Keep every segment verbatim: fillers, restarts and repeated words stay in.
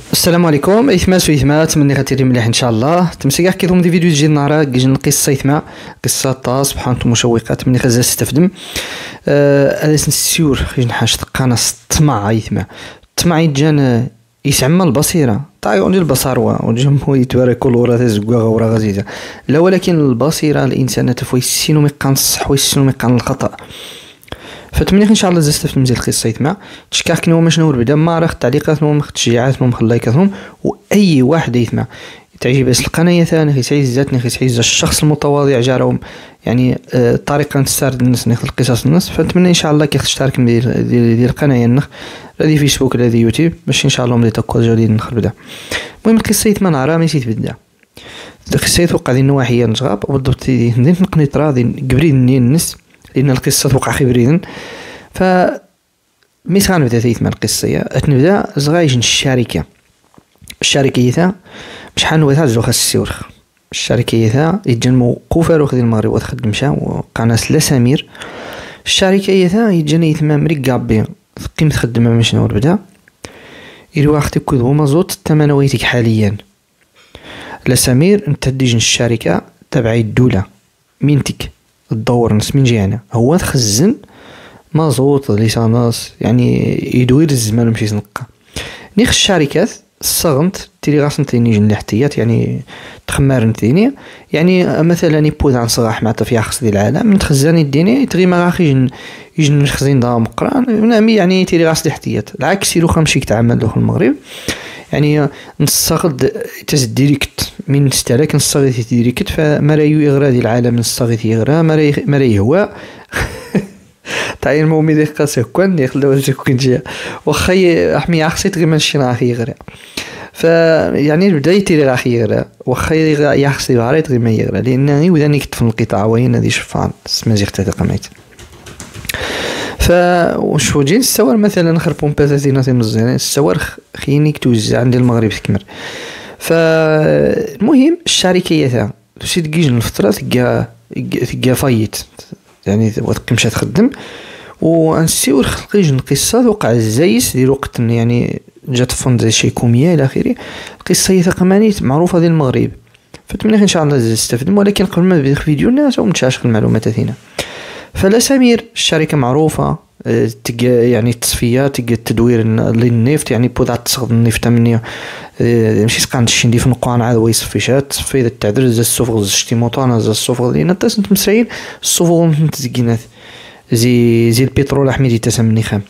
السلام عليكم ايثمات ويثمات مني غتيري مليح ان شاء الله تمسكا كيضم دي فيديو تجي النهار كيجي قصه يثما قصه طا سبحان مشوقات مني خزا استفدم هذا أه نسيور خيج نحاش قناص الطمع يثما الطمع يجان يسعم البصيره طايون ديال البصر وجم هو يتبارك ورا تزكوا ورا غزيزه لا ولكن البصيره الانسان تفوي السين ميقان الصح والسين ميقان الخطا فتمنيك ان شاء الله زستفت مزيان القصه يتما تشكاك نو باش نور بدا ما راه التعليقات نو التشجيعات نو اللايكاتهم واي واحد يتما تعجب بس القناه ثاني خي تعيز ذاتني خي تعيز الشخص المتواضع جارهم يعني آه طريقه نسترد الناس ناخذ القصص الناس فنتمنى ان شاء الله كي تشترك ديال ديال القناه النخ الذي فيسبوك الذي يوتيوب باش ان شاء الله ملي تكون جديد نخرج بدا المهم القصه يتما نهار ما نسيت بدا القصه توقع ديال النواحيه نجغاب بالضبط ندير نقنيط راضي قبرين الناس لأن القصة توقع خبريدا ف ميس غنبدا تيت مع القصة أتنبدا زغايج الشركة الشركة ثا بشحال نوثا زو خاص السيورخ الشركة ثا يتجن موقوفة روخ ديال المغرب وتخدم شا وقناة لا سمير الشركة ثا يتجن يتما مريك قابي قيمة خدمة من شنو بدا يروا اختي كودو مازوت الثمنويتك حاليا لا سمير انت تديجن الشركة تبعي الدولة مينتك الدور نس من جهنا هو تخزن مازوط ليسانس يعني يدوير الزمان مشي ينقى نيخ الشركات الصغنت تيري غاس نتيني جن الاحتياط يعني تخمار نتيني يعني مثلا يبوذ عن صراح مع فيها خص ديال العالم نتخزن يديني تغي ما غاخ يجن يجن نخزين دا مقران نامي يعني تيري غاس الاحتياط العكس يلو خمشي كتعمل له المغرب يعني نصغد تز ديريكت من استهلاك نصغد ديريكت فما رايو يغرى ديال العالم نصغد يغرى ما راي ما راي هو تعين مومي ديك قاسه كون يخلو كون جا واخا احمي عخسيت غير ماشي راح يغرى ف يعني بدايتي اللي راح يغرى واخا يخسي عريت غير ما يغرى لان وداني كنت في القطاع وين هذه شفان سمازيغ تاع قميت ف واش جين السوار مثلا نخربون باتاتينا تي مزيان السوار خيني توزع عند المغرب كمر فالمهم الشركه تاع شي دقيج الفتره تلقى تلقى فايت يعني وتقيمش تخدم ونسيو خلقيج القصه وقع الزايس ديال وقت يعني جات فند شي كوميه الى اخره القصه هي ثقمانيت معروفه ديال المغرب فتمنى ان شاء الله تستفدوا ولكن قبل ما نبدا الفيديو الناس ونتشاشق المعلومات هنا فلا سمير الشركه معروفه تلقى يعني التصفيه تلقى التدوير للنفط يعني بوضع تصغد النفط مني ماشي سقان شي ندير في نقوان عاد ويصفيشات تصفي التعذر زي السوفغ شتي موطانا زي السوفغ ديالنا تاس انت مسعين السوفغ تزكينات زي زي البترول احمدي تسمني خام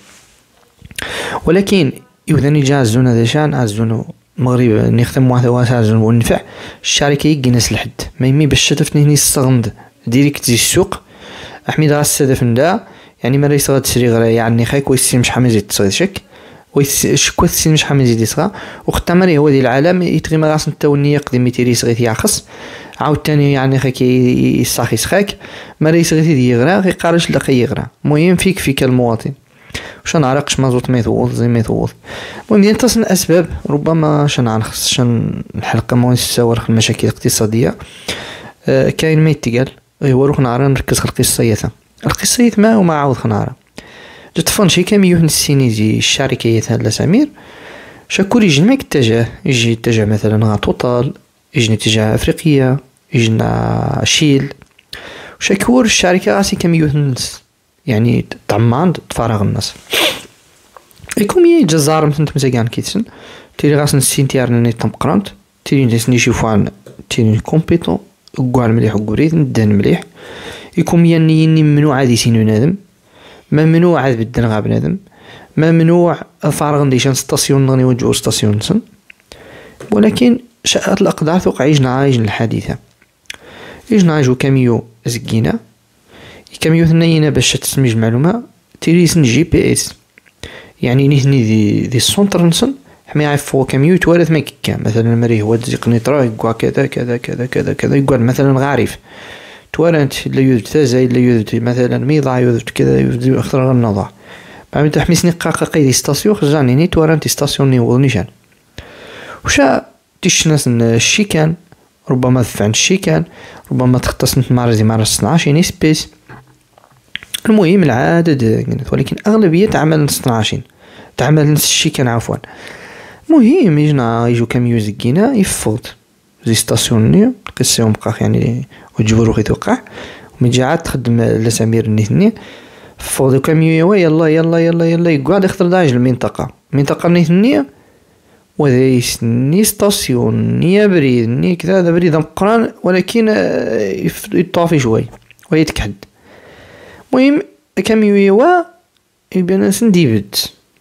ولكن يوذني جا الزون هذا شان عزونو المغرب نختم واحد واسع ونفع الشركه يجيناس لحد ما يمي باش شتفني هني الصغند ديريكت زي السوق احمد غاس هدف ندا يعني ما ريس غاد تشري غير يعني خايك ويسي مش حامل زيد تصغير شك ويشكو تسي مش حامل زيد يصغى وقت مري هو ديال العالم يتغي ما غاس نتا ونيه قديم يتيري صغير ياخص عاود تاني يعني خاك يصاخي سخاك ما ريس غير يغرا غير قارش لقى يغرا المهم فيك فيك المواطن واش نعرقش مازوت ما يثوض زي ما يثوض المهم ديال تصل الاسباب ربما شان نخص شان الحلقه ما نساور المشاكل الاقتصاديه أه كاين ما يتقال هو روح نعرى نركز في القصه القصه ما وما عاود خناره جات فون شي كام يوهن السينيزي الشركه تاع لا سمير شكون يجي ما يتجه يجي يتجه مثلا غا توتال يجي يتجه افريقيا يجينا شيل وشكور الشركه راسي كام يوهن يعني طعمان تفارغ الناس يكون يي جزار مثلا تمزيان كيتسن تيري غاس نسينتيار ني تمقرانت تيري نسني يشوفوا عن تيري كومبيتون وقال مليح وقريت ندان مليح يكون يني يني ممنوع عادي سينو نادم ما ممنوع عاد بدنا غا بنادم ما ممنوع فارغ نديشان ستاسيون نغني وجهو ستاسيون نسن ولكن شاءت الاقدار توقع يجنا عايجن الحادثه يجنا عايجو كاميو زكينا كاميو ثنينا باش تسميج المعلومه تيريسن جي بي اس يعني نهني دي دي السونتر نسن حمي يعرفوا كاميو توارث ما كان مثلا مري هو تزيق نيطرا يقوا كذا كذا كذا كذا كذا يقول مثلا غارف توارنت لا يوجد تازاي لا يوجد مثلا ميضع يوجد كذا يوجد اختار النضع بعد تحميسني قاقا قيدي ستاسيون خرجاني ني توارنت ستاسيون ني ولنيشان وشا تيشناس الشيكان ربما دفع الشيكان ربما تختص نتمارزي مع اثناعش ني سبيس المهم العدد ولكن اغلبيه تعمل اثناعش تعمل الشيكان عفوا مهم يجنا يجو كاميو زكينا يفوض زي ستاسيوني قصيهم بقى يعني وتجبرو غي توقع ومن عاد تخدم لسمير النيثني فوضو كاميو يوا يلا يلا يلا يلا يقعد يخطر داج المنطقة المنطقة النيثنية وذا يسني ستاسيون نيا بريد ني كذا هذا بريد مقران ولكن يطافي شوي ويتكحد. المهم كاميو يوا يبان ندي بد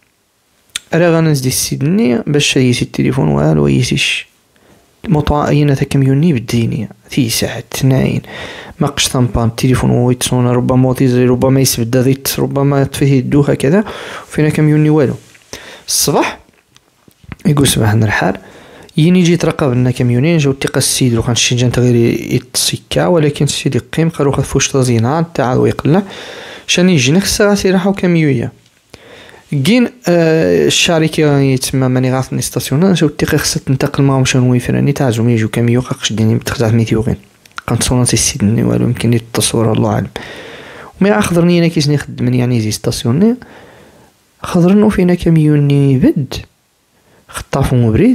راه غنزدي السيدني باش يسي التليفون والو يسيش موطا اينا تا كاميوني بالدينية في ساعة اثنين ما قش ثمبان التليفون ويتصون ربما موتيزي ربما يسبد ضيت ربما تفيه يدو هكذا فينا كاميوني والو. الصباح يقول صباح نرحال يني جيت راقب لنا كاميونين جاو تيقا السيد لو كان شي جان تغير يتسكا ولكن السيد يقيم قالو خذ فوش تزينات تاع ويقلع شاني يجي خصها غاسي راحو كاميوية كين آه الشركة يتسمى ماني غاثني ستاسيون جاو تيقا خصها تنتقل معاهم شنو ويفراني تاع زوم يجو كاميو قاقش ديني بتخزع ميتيوغين كنتصورنا تيسيدني والو يمكن التصوير الله اعلم. وما خضرني انا كيسني خدمني يعني زي ستاسيوني خضرنو فينا كاميوني بد خطافو مبريد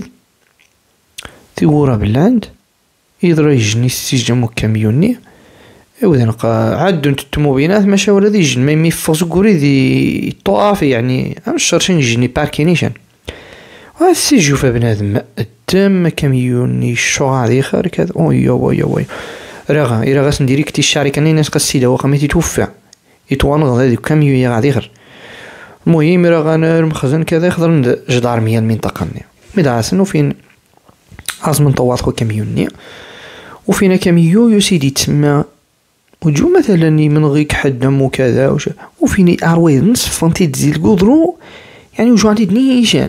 تيورا بالعند يضرا يجني السجم كاميوني ايوا نلقى عاد نت الطوموبيلات ماشا ولا دي جن ما يفوز كوري دي طواف يعني مش شرشين يجني باركينيشن واسي جوف بنادم الدم كاميوني شو غادي خير كذا اويا ويا ويا راه الا غاس نديريكتي الشركه ني ناس قصيده واخا ما تيتوفى يتوانغ هذيك كاميو غادي غير. المهم راه غانا المخزن كذا يخضر جدار مية المنطقه ني مدعسن وفين عاصم طواط خو كاميوني وفينا كاميو يو سيدي تسمى وجو مثلا من غيك حدم وكذا وش وفيني ارويد نصف فانتي تزيد قدرو يعني وجو عندي نيشان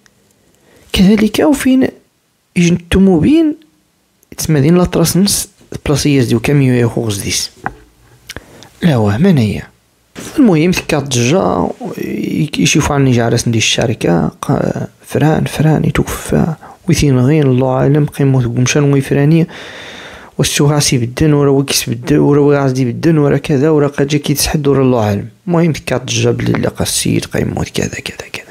كذلك وفين يجن الطوموبيل تسمى دين لاطراس نص بلاصياس ديو كاميو يا خوغز ديس لا وهم انايا. المهم ثكات دجا يشوفوا عني جالس ندير الشركه فران فران يتوفى ويثين غير الله اعلم قيمو مشان ويفراني والسوغاسي بالدن ورا وكيس بالدن ورا غازدي بالدن ورا كذا ورا قد جا كيتسحد ورا الله اعلم. المهم ثكات دجا بلي لقى السيد قيموت كذا كذا كذا.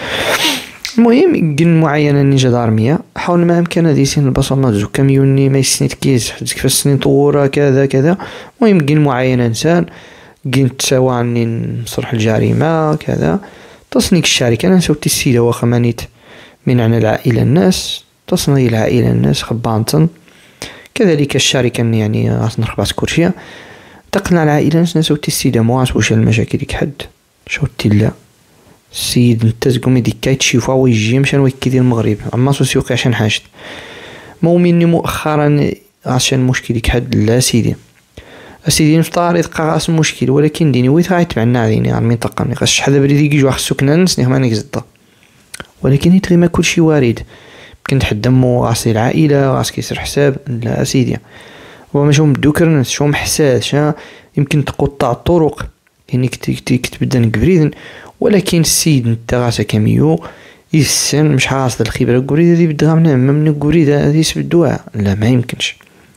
المهم قن معينه ني جدارميه حاول ما امكن هذه سين البصمات زو كاميوني ما يسنيت كيس حد كيف السنين طورا كذا كذا. المهم قن معينه انسان قن تساوى عني نصرح الجريمه كذا تصنيك الشركه انا سويت السيده واخا مانيت من عن العائله الناس تصني العائله الناس خبانتن كذلك الشركه يعني غاس نربط كلشي تقنع العائله الناس سويت السيده ما واش المشاكل ديك حد شوتي لا السيد نتزقو مي ديك كيتشوفا ويجي مشان ويكي ديال المغرب اما سوسيوقي عشان حاجه مؤمني مؤخرا عشان مشكل ديك حد لا سيدي اسيدي نفطار يتقى راس المشكل ولكن ديني ويت غايت معنا عيني على المنطقه ني خاص شحال بريدي كيجوا خصو كنا نسني ما نكزدا ولكن يتغي ما كلشي وارد يمكن تحدمو راسي العائله راس كيسر حساب لا اسيدي هو ماشي مدوكر ناس شو محساس يمكن تقطع الطرق يعني كتبدا نكبريدن ولكن السيد نتا راسا كاميو يسن مش حاصل الخبره الكوريده دي بدها من من الكوريده هذه يسبدوها لا ما يمكنش.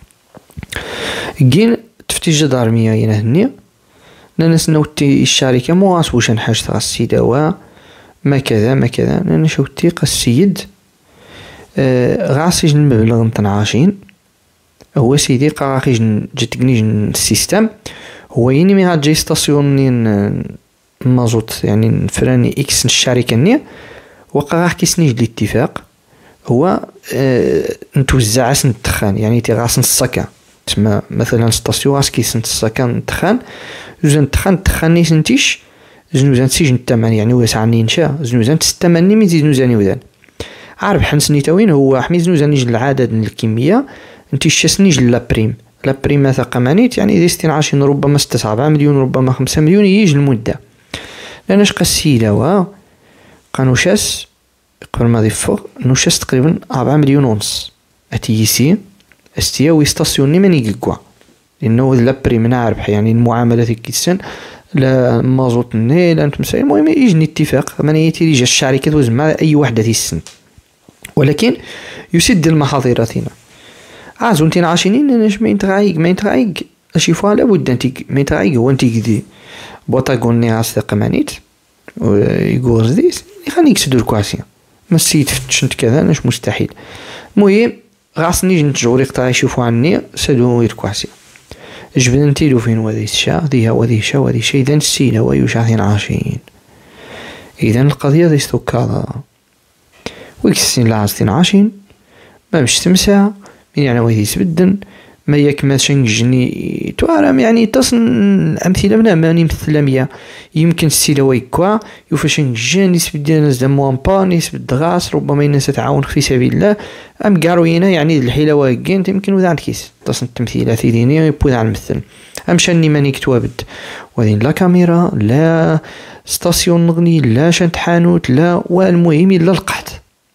كين تفتيش جدارميه هنا هني ناس نوتي الشركه مو غاس واش نحاج تاع السيده وا ما كذا ما كذا انا شوتي قا السيد آه غاس يجن المبلغ نتاع عشرين هو سيدي قا غيجن جاتني السيستم هو يني مي جاي ستاسيون مازوت يعني فراني اكس الشركه ني وقع راح كيسنيج الاتفاق هو آه نتوزع سن الدخان يعني تي غاس نسكا تسمى مثلا ستاسيون غاس كيسن السكان الدخان زوزان الدخان الدخان نيس نتيش زنوزان سيجن الثمن يعني هو ساعني انشاء زنوزان تستمني مي زيد نوزاني وذان عارف حنسني تاوين هو حمي زنوزان يجي العدد من الكميه انت شاسنيج لا بريم لا بريم ثقه مانيت يعني اذا ستين عشرين ربما ستة سبعة مليون ربما خمسة مليون يجي المده لأناش قسيلة وا قانوشاس قبل ما ضيفو نوشاس تقريبا أربعة مليون ونص أتيسي استيا ويستاسيوني ماني كيكوا لأنه لا بريم نعرف يعني المعاملات كيسن لا مازوت ني لا نتمسا المهم يجني اتفاق ماني تيجي الشركات وزعما أي وحدة تيسن ولكن يسد المحاضراتنا عازو نتين عاشرين أناش ما ينتغايق ما ينتغايق أشي فوا لابد أنتي ما ينتغايق هو أنتي كدي بوطاغون ني غاس ثقة مانيت ويقول زديس يخلي يكسدو الكواسيا ما السيد فتشنت كذا مش مستحيل. المهم غاصني نتجوري قطع يشوفوا عني سادو يركواسي جبدنتي له فين وذي الشا ذيها وذي الشا وذي شي إذا السيلة ويوشاثين عاشين. إذا القضية ذي ستوكاضا ويكسين لعاستين عاشين ما مش تمسع من يعني وذي سبدن ما ياك ما شنجني توارم يعني تصن أمثلة من أماني مثل مية يمكن السيلة ويكوا يوفاشن جان يسبد ناس دموان با يسبد غاس ربما الناس تعاون في سبيل الله أم قاروينا يعني الحيلة واقين يمكن وذا عند كيس تصن التمثيلات دينية يبوذ عن مثل أم شاني ماني كتوابد وذين لا كاميرا لا ستاسيون نغني لا شنت حانوت لا والمهم إلا القحط.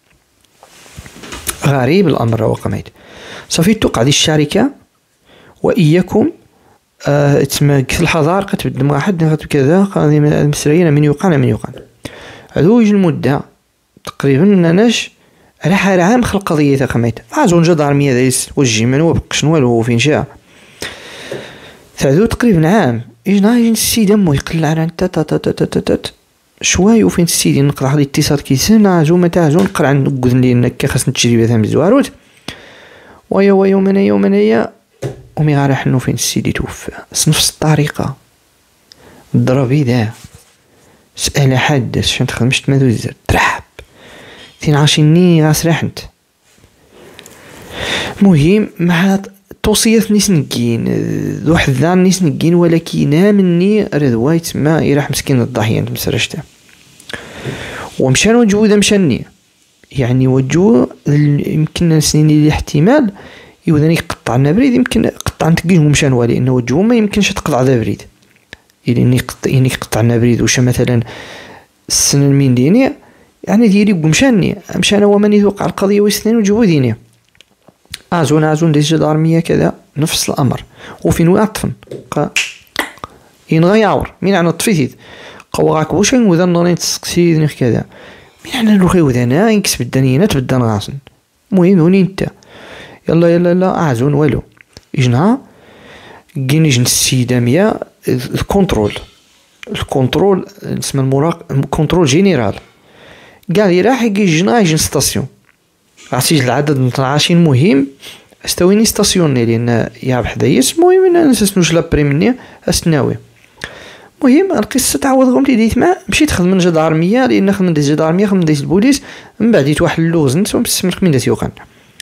غريب الأمر وقميت صافي توقع دي الشركة وإياكم آه تسمى في الحضارة كتبدل واحد كذا قاضي مسريين من يوقعنا من يوقعنا هذو يجي المدة تقريبا ناش راح عام خلق قضية تقميت عازون جدارمية دايس والجيمان وبقش والو فين شاء ثعدو تقريبا عام يجنا يجي السيد أمو يقل على انت تا تا تا تا تا تا شوي وفين السيدي نقرا هذه الاتصال كيسن عازو متى عازو نقرا عن قذن لي انك خاص تجربه ثم بزواروت ويا ويا يومنا يومنا ومي غارح انه فين السيدي توفى نفس الطريقه ضربي ذا سأل حد شنو تخدمش ماذا زاد ترحب ثين عاشيني غاس رحنت. مهم مع توصية نيس نقين ذو حذان نيس نقين ولكن مني رذوايت ما يراح مسكين الضحية انت مسرشته ومشان وجهو ذا مشاني يعني وجهو يمكن سنين اللي احتمال يوذني يقطع النبريد يمكن قطع نتقيه مشان والي انه وجهو ما يمكنش تقطع ذا بريد يعني يقطع يعني يقطع النبريد وش مثلا السنة المين ديني يعني ديري بمشاني مشان هو من يوقع القضية ويسنين وجهو ديني عازون عازون ديس جدارمية كذا نفس الأمر وفين وعطفن قا ينغى يعور مين عنا طفيثيد قواك وشين وذا نونين تسقسيد نخ كذا مين عنا نروخي وذانا ينكسب الدنيا تبدا نغاصن مهم هوني انت يلا يلا يلا عازون والو يجنها كين يجن السيدامية الكونترول الكونترول اسمه المراقب كونترول جينيرال قال يراح يجي يجنا يجن ستاسيون عسيج العدد من عشرين مهم استويني ستاسيوني لان يا بحذايا المهم انا نسنوش لابري مني استناوي. المهم القصه تعاود غمتي ديت مع مشيت خدم من جدارميه لان خدم من جدارميه خدم ديت البوليس من بعد ديت واحد اللغز نتوما بسمك من ديت يوقن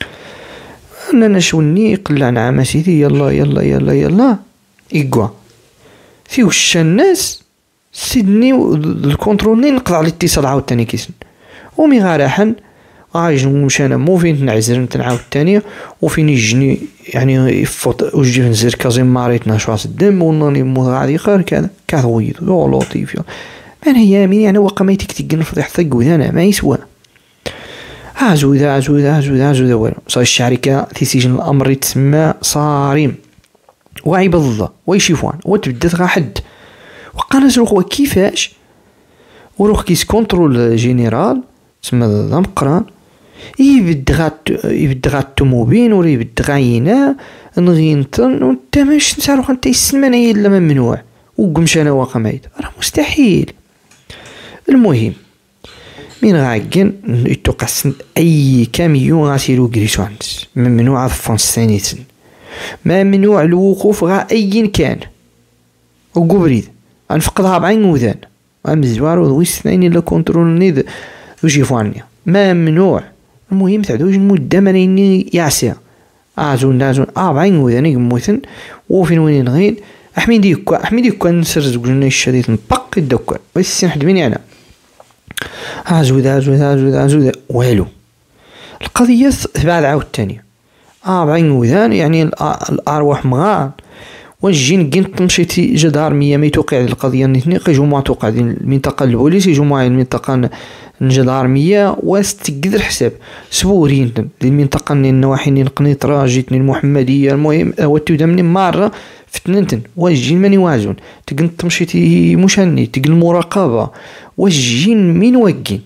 انا نشوني قلعنا عام سيدي يلا يلا يلا يلا ايكوا في وش الناس سيدني الكونترولني نقطع الاتصال عاوتاني كيسن ومي غارحن عايش مشانا مو فين نعزر نتنعاود الثانية وفين يجني يعني يفوت وجي نزير كازين ماريت نشواص الدم وناني مو غادي خير كذا كذويد لو لطيف من هي مين يعني وقع ما يتكتك نفضح ثق وذانا ما يسوى عزو ذا عزو ذا عزو ذا عزو ذا وين صار الشركة في سجن الأمر يتسمى صارم وعي بالله ويشوفوان وتبدأ غا حد وقال نسلوخ وكيفاش وروح كيس كونترول جينيرال تسمى ذا مقران يبدغات يبدغات التموبين ولا يبدغاينا نغينتن وانت ماش نسالوخ انت السلمان هي الا ممنوع وقمش انا واقع مايت راه مستحيل. المهم من غاكن يتوقع سن اي كاميون غاسيرو كريسو عندس ممنوع الفرنس ثانيتن ممنوع الوقوف غا ايا كان وقبريد غنفقدها بعين وذان غنمزوار ويس اثنين الا كونترول نيد ويجيفو عني ممنوع. المهم تعدوش المدة مانيني يعسى اعزون دازون اه بعين وذاني قموثن وفين وين نغين احمد يكوا احمد يكوا نسرز قلنا الشديد نبق الدكوا بس نحد مني انا عزو ذا عزو ذا عزو ذا عزو ذا والو القضية بعد عاود تانية اه بعين وذان يعني الارواح مغان والجين كين تمشيتي جدار مية ما يتوقع القضية نتني قيجو ما توقع المنطقة البوليس يجو معي المنطقة الجدار مية واستقدر حساب سبورين دي المنطقة النواحي نقنيطرة جيتني المحمدية المهم هو تودمني مرة فتننتن والجين ماني وازون تقن تمشيتي مشاني تقن المراقبة والجين مين واقين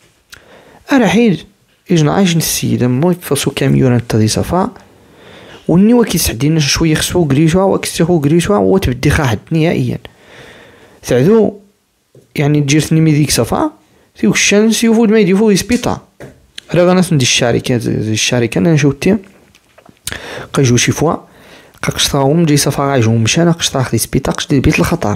أرحيل إجنا عايشن السيدة موي فاسو كاميون انتظي صفا وني وكي سعدينا شويه خصو غريشوا وكسو غريشوا وتبدي خاحد نهائيا سعدو يعني تجيرتني مي ديك صفا في الشمس يفوت ما يديفو يسبيطا راه غناس ندي الشركات زي الشركه انا شوتي قيجو شي فوا قاقشطاهم جاي صافا غايجو مشى انا قشطا خدي سبيطاقش ديال بيت الخطر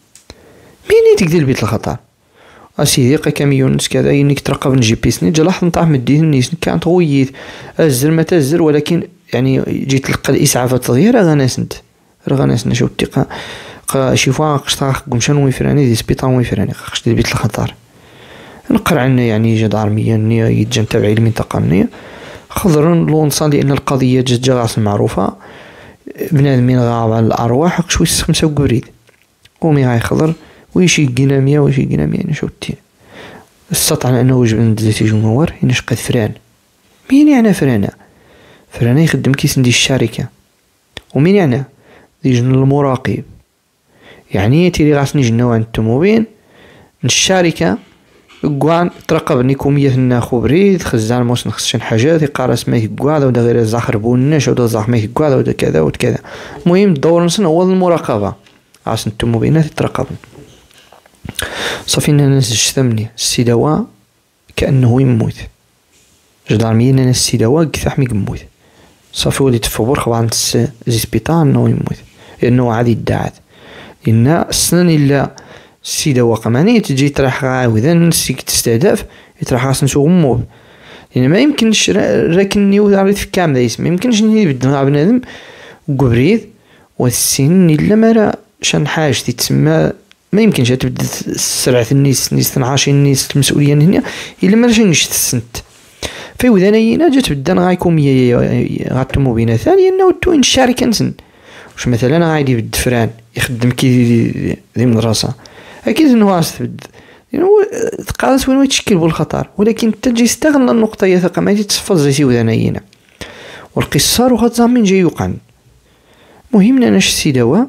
مين تقدر بيت الخطر اسيدي قا كاميون نس كذا ينيك ترقب نجي بيسني جا لاحظ نطاح مديت النيس كانت غويت الزر ما تزر ولكن يعني جيت تلقى الاسعافات صغيره راه غناس انت راه غناس شوتي قا قا شي فوا قشطا قمشان ويفراني دي سبيطار ويفراني قاقش ديال بيت الخطر نقرا عنا يعني جدارمية نية يتجن تبعي المنطقة النية خضر لونصان لأن القضية جات جاغاس معروفة بنادمين غاب على الأرواح قشويس خمسة وقبريد قومي هاي خضر ويشي قنامية ويشي قنامية نشوتي استطعنا على أنه وجب ندزيتي جمهور ينش قد فران مين يعني فرانا فرانا يخدم كيس ندي الشركة ومين يعني ديجن المراقب يعني تيري غاسني جنو عند التموبين الشركة قوان ترقبني كومية ناخو بريد خزان موس نخصشن حاجات يقارس ماك قواعد ودا غير الزخر بونش ودا زاخ ماك قواعد ودا كذا وكذا المهم الدور نسن هو المراقبة عشان التموبينات يتراقبن صافي ناس ثمني السيدوا كأنه يموت جدارميين انا السيدوا كثاح مي يموت صافي وليت فبور خبا عند زي سبيطار انه يموت لانه عادي يدعت ان السنن الا السيدة وقمانية تجي تراح عاوذا نسيك تستهدف يتراح راس نسوق موب لأن ما يمكنش راكني وعريت في كامل اسم ما يمكنش اني بدنا بنادم وقبريد والسن الا ما راه شان حاجة تتسمى ما يمكنش تبدا سرعة النيس نيس تنعاشي النيس المسؤولية هنا الا ما راشنش تسنت في وذانينا جات بدا غايكم غاتمو بينا ثانيا نوتو ان الشركة نسن واش مثلا غايدي بالدفران يخدم كي ذي مدرسة اكيد انه غاستبد يعني تقاس وين يتشكل بالخطر ولكن تجي استغنى النقطه هي ثقه ما تتصفى زي ودانينا والقصار وخا من جاي يوقع مهم انا السيدوا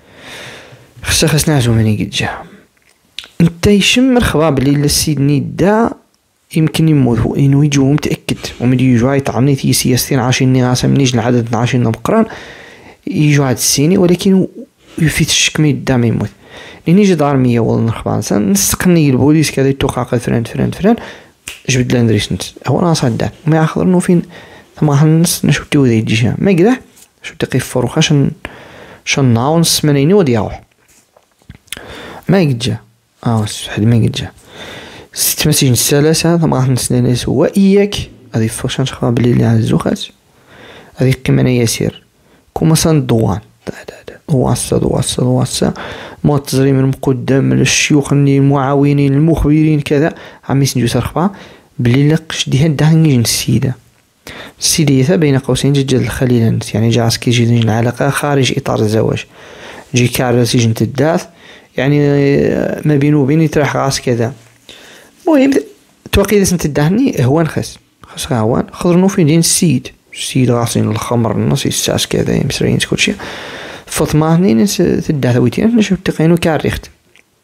خصها خصنا عزو ماني قد جا انت يشم الخباب اللي السيدني دا يمكن يموت انه يجو متاكد ومن يجوا يطعني في سياستين عشرين غاسه منيش العدد عشرين مقران يجوا عاد السيني ولكن يفيت الشك ما يدا ما يموت لاني جي دارمية والله نخبان نسقني البوليس كذا يتوقع فران فران فران جبد لاندريس نت هو انا صدق ما ياخذ انه فين ثم حنس نشوتو ذي يجي ما كذا شو تقيف فروخ عشان شن ناونس منيني ودي يروح ما يجي اه واحد ما يجي ست مسيج الثلاثه ثم حنس ناس هو اياك هذه فوشان شخبا بلي اللي عزوخات هذه قيمه يسير كوما سان دوان واسا واسا واسا ما تزري من مقدم للشيوخ المعاونين المخبرين كذا عم يسنجو سرخبا بلي لقش دي هاد دهنجي السيدة السيدة بين قوسين جد الخليل يعني جاس كي يجي العلاقة خارج إطار الزواج جي كار سجن الداث يعني ما بينه وبين يتراح غاس كذا المهم توقيت سنت الدهني هوان خس خس هوان خضرنو في دين السيد السيد غاسين الخمر النص الساس كذا يمسرين كل شيء فاطمة هني تدعى ثويتين نشوف تقينو كاريخت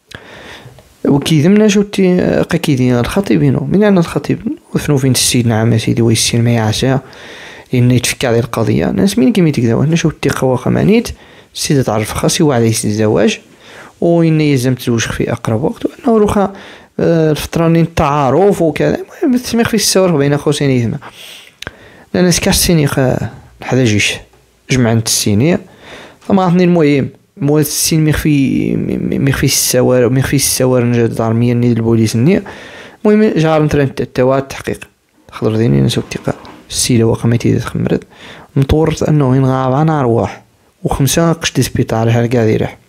وكيذمنا شوتي قاكيدين الخطيبينو من عندنا الخطيب وثنو فين السيد نعم سيدي ويسير ما يعسى إنه يتفكر هذه القضية ناس مين كيما تكذا نشوف تقوى خمانيت السيدة تعرف خاصي وعلى الزواج وإنه يلزم تزوج في أقرب وقت وأنه روخا الفترة من التعارف وكذا المهم تسميخ في السور بين خوسين يثما لأن سكاسيني خا هذا جيش جمعنا السينية طبعا المهم مو السين مخفي مخفي السوار مخفي السوار نجد دارمية ني البوليس ني المهم جار نترن التوا التحقيق خضر ديني نسوق ثقة السيدة وقمتي تخمرت مطورت انه ينغاب عن ارواح وخمسة قش دي سبيطار هذا قاعد يريح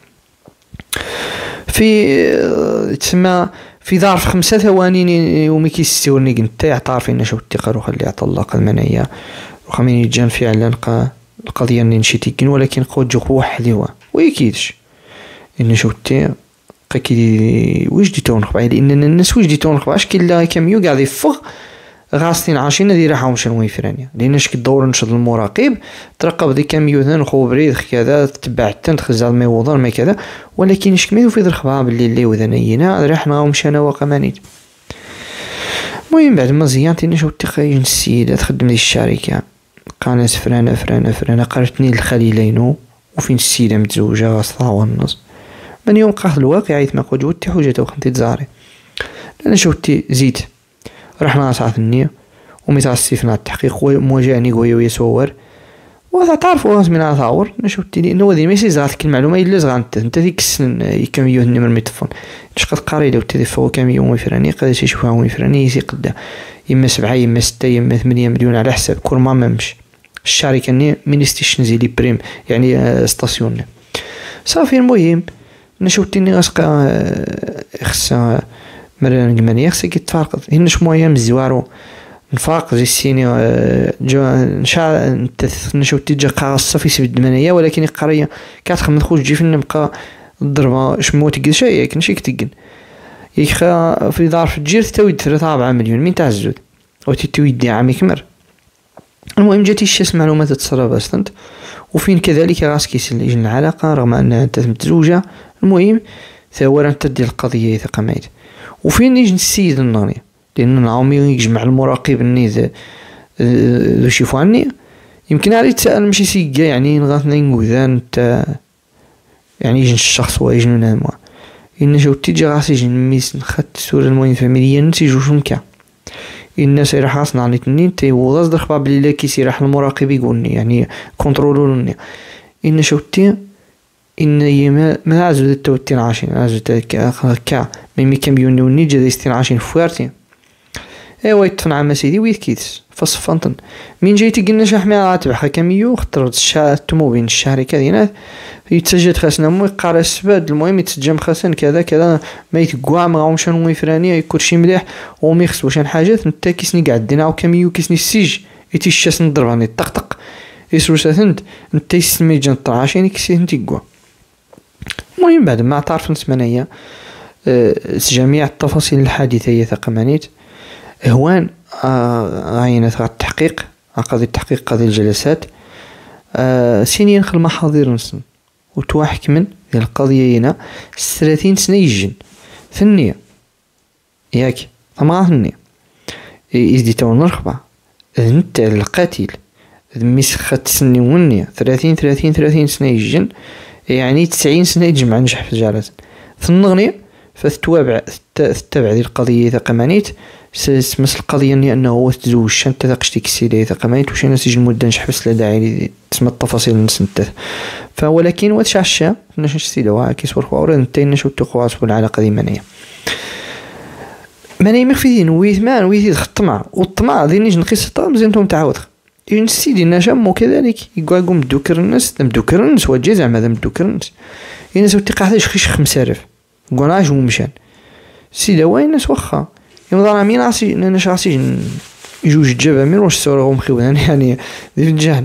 في تسمى في ظرف خمسة ثواني ومي كيستورني قلت يعترف ان شو الثقة روح اللي طلق المنايا وخمين يجان فعلا قا القضية اني نشيتيكين ولكن قوت جو واحد هو ويكيدش ان شوتي قاكي واش دي تون خبا لان الناس واش دي تون خبا اش كيلا كاميو قاعد يفغ غاستين عاشين هذه راحوا شنو يفرانيا لان اش كدور نشد المراقب ترقب ذي كاميو ثان خو بريد كذا تبع تنت خزال ما يوضر ما كذا ولكن اش كميو في الخبا باللي اللي وذنينا رحنا ومشينا وقمانيت المهم بعد ما زيانتي نشوف تخيل السيدة تخدم لي الشركة قالت فرانة فرانة فرانة قالتني الخليلينو وفين السيدة متزوجة غاصلها والنص من يوم قاخذ الواقع عيت ما قد جوتي حوجته وخمتي تزاري لأنا شوتي زيت رحنا ساعة النية ومتاع السيفنا التحقيق ومواجهني قوي ويسور وهذا تعرفوا غاز من ثاور نشوف تي انه هذه ماشي زغات المعلومه الا زغان انت انت ديك السن كاميون نمر ميتفون اش قد قاري لو تي فوق كاميون ويفراني قد يشوفها ويفراني يسي قدا يما سبعة يما ستة يما ثمانية مليون على حساب كل ما ممش الشركه ني مينيستيشن زي لي بريم يعني ستاسيون صافي. المهم نشوف تيني غاسقا خصها مرة نجمانية خصها كيتفارقد هنا شمويا مزوارو نفاق زي السيني جا نشا نشوف تيجا قاصة في سبيل الدمانية ولكن قرية كاتخمن خوش جي فين نبقى الضربة شمو تقل شيء ياك نشي كتقل يخا في ظرف الجير تتويد ثلاثة أربعة مليون من تاع الزود أو تتويد دي عام يكمر. المهم جاتي الشاس معلومات تصرف أستنت وفين كذلك غاس كيسل يجن العلاقة رغم أنها انت متزوجة. المهم ثورا تدي القضية ثقة مايت وفين يجن السيد الناني لأن نعومي يجمع المراقب النيذ ذو شيفو عني يمكن عليه تسأل ماشي سيجا يعني نغاثنا نقوذان تا يعني يجن الشخص ويجن ناموا إن جو تيجي غاس يجن ميس نخت سورة المهم فاميليا نتي جوش مكا إن سير حاصنا عن الاثنين تي وغاز دخبا بلي كي سيراح المراقب يقولني يعني كنترولوني إن شو تي إن يما ما عزو التوتين عاشين عزو كا كا ميمي كم يونوني جا ديستين عاشين فوارتين ايوا يطفن عما سيدي ويت كيتس فصفنطن من جيتي قلنا شحمي عاتب حكميو خطرت الشا تمو بين الشهر كذينات يتسجد خاسنا مو يقارا السباد. المهم يتسجم خاسن كذا كذا ما يتقوا ما غاوم شنو يفراني يكون شي مليح وما يخصوش حاجات نتا كيسني قاعد دينا كميو كيسني السيج يتي الشاس نضربني طقطق يسروساتنت نتا يسمي جن طراشين كيسي نتيقوا. المهم بعد ما تعرف نسمانيا أه جميع التفاصيل الحادثة ثقمانيت هوان عينة غا التحقيق قاضي التحقيق قاضي الجلسات آه سينين خل محاضر نسن وتواحك من ديال القضية هنا ثلاثين سنة يجن ثنية ياك أما ثنية إزدي تو نرخبة انت القاتل مسخت سني ونية ثلاثين ثلاثين ثلاثين سنة يجن يعني تسعين سنة يجمع نجح في الجالة ثنغني فتتابع تتابع ذي القضية إذا قمانيت سمس القضية أني أنه هو تزوج شان تذاقشتك السيدة إذا قمانيت وشي نسيج المدة نشح بس لا داعي تسمى التفاصيل نسنته فولكن واتش عشا نش السيدة وهاكي صور خوارا نتين نشو التقوى صور العلاقة ذي منية منية مخفيين ويث مان ويث الطمع والطمع ذي نيج نقيس الطمع زينتهم تعاود إن السيدي نشام وكذلك يقول قوم مدوكر الناس مدوكر الناس وجه زعما ذا مدوكر الناس إن سوتي قاعدة خيش خمسارف قناج ومشان السيدة وين الناس وخا يمضى مين عصي ناش عصي يجوج جبا مين واش صورهم مخيوان يعني ذي الجهل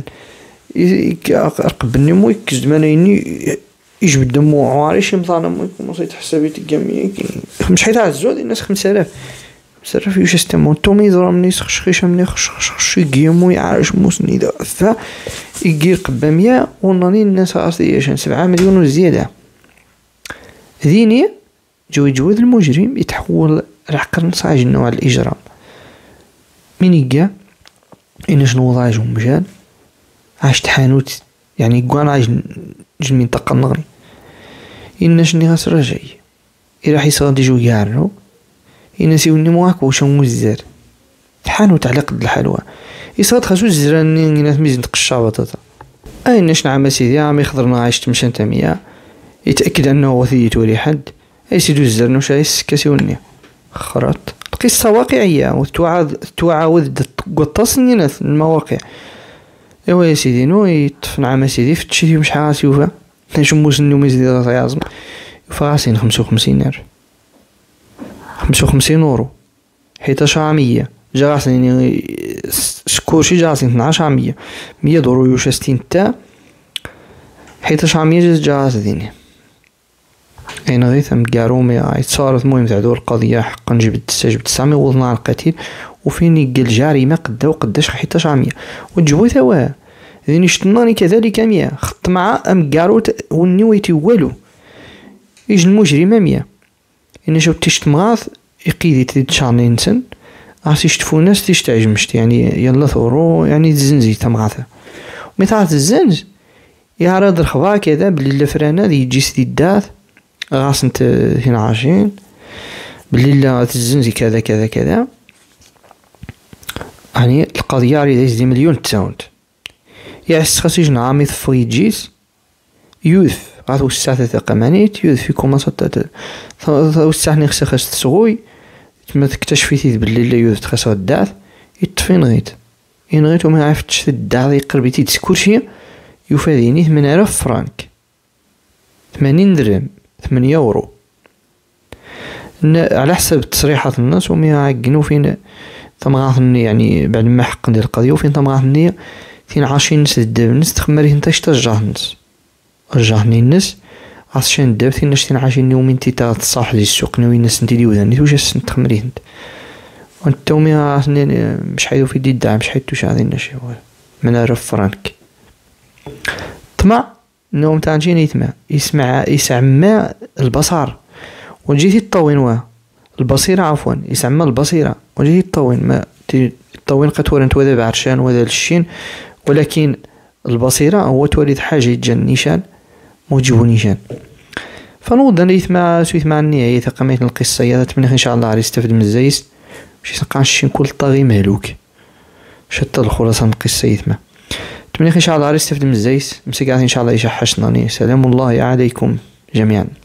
أرقب النمو يكز مانيني يجبد دمو عواريش يمضى مو مصيت حسابي تجمعي مش حيت عزود الناس خمسة آلاف خمسة آلاف يوش استمون تومي ضرب نيس خش خش مني خش خش خش يجيمو يعرش موسني ذا ف يجي قبا مية وناني الناس عصي عشان سبعة مليون وزيادة ذيني جو يجوز المجرم يتحول رحقر نصاج النوع الإجرام من يجا إن شنو وضعهم مجال عاش تحانوت يعني يقوان عاش جل منطقة النغري إن شني غاس رجعي راح يصاد يجو يعرنو إن سيوني مواك وشو مزر تحانوت على قد الحلوى يصاد خاسو الزران ناس ميزن تقشا بطاطا أي ناش نعم سيدي عم يخضرنا عايش تمشان تامية يتأكد أنه وثيت ولي حد أي سيدو الزرن وش عايس كاسيوني خرط القصة واقعية وتعاود تعاود قطصني المواقع ايوا يا سيدي نو يطفن عام سيدي في تشري مش حاسي وفا نشمو سنو مزيد يعظم فاسين خمسة وخمسين نار خمسة وخمسين اورو حيت عامية جاسين سكوشي جاسين اثناش عامية مية دورو يوش ستين تا حيت عامية جاس ديني أين غيث أم قارومي صارت مهم تعدو القضية حقا جبت جبت تسعمية وضنا على القتيل وفين يقل جاري قدا وقداش حيتاش عمية وتجبو ثوا ذين يشتناني كذلك مية خط مع أم قاروت ونويتي والو يجي المجرم مية إن شو تشتمغاث يقيدي تشاني نسن عاس يشتفو ناس تشتعج مشت يعني يلا ثورو يعني الزنزي تمغاثة ومثال الزنز يعرض الخبار كذا بلي لفرانا ذي يجيس ذي الداث غاس انت هنا عايشين باللي لا تزنزي كذا كذا كذا يعني القضية عريضة دي مليون تاونت يعس خاص يجن عامي ثفغي جيس يوث غادو الساعة تقمانيت يوث في كوماسا تاتا وسعني خصها خاص تسغوي تما تكتشفيتي بلي لا يوث خاصها الدعث يطفي نغيت ينغيت وما عرفتش الدعث يقربيتي تسكورشي يفاديني ثمانية آلاف فرانك ثمانين درهم ثمانية يورو على حسب تصريحات الناس ومي عاقنو فين تمغاثني يعني بعد ما حق ندير القضية وفين تمغاثني فين عاشين ناس الداب الناس تخمري انت اش ترجعه الناس رجعني الناس عشان الداب فين ناس تين عاشين يومين تي تا تصاح لي السوق ناوي الناس نديري وداني واش السن تخمري انت وانت ومي عاثني مش حيدو في دي الدعم مش حيدو شي هذه ناشي من عرف فرانك طمع النوم تاع نجي يسمع يسمع يسمع البصر ونجي تطوين واه البصيرة عفوا يسمى البصيرة ونجي تطوين ما تطوين قطور انت وذا بعرشان وذا الشين ولكن البصيرة هو تولد حاجة يتجن نيشان موجبو نيشان فنوض انا يسمع سويت مع النهاية تقاميت القصة يا تمنى ان شاء الله عريس يستفد من الزايس باش يسقع الشين كل طاغي مهلوك شتى الخلاصة من القصة يسمع تمنى ان شاء الله عريس يستفد من الزايس مسك ان شاء الله يشحشناني سلام الله عليكم جميعا.